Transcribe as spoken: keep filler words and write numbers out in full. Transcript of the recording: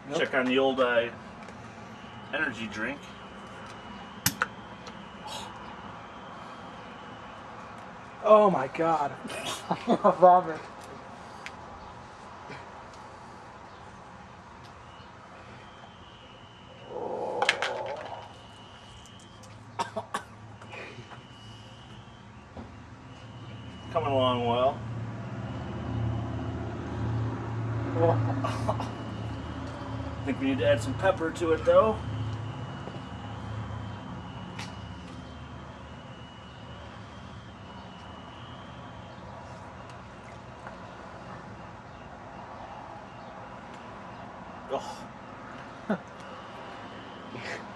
Nope. Check on the old uh, energy drink. Oh my god. Vomit. Coming along well. Oh. I think we need to add some pepper to it though. Oh.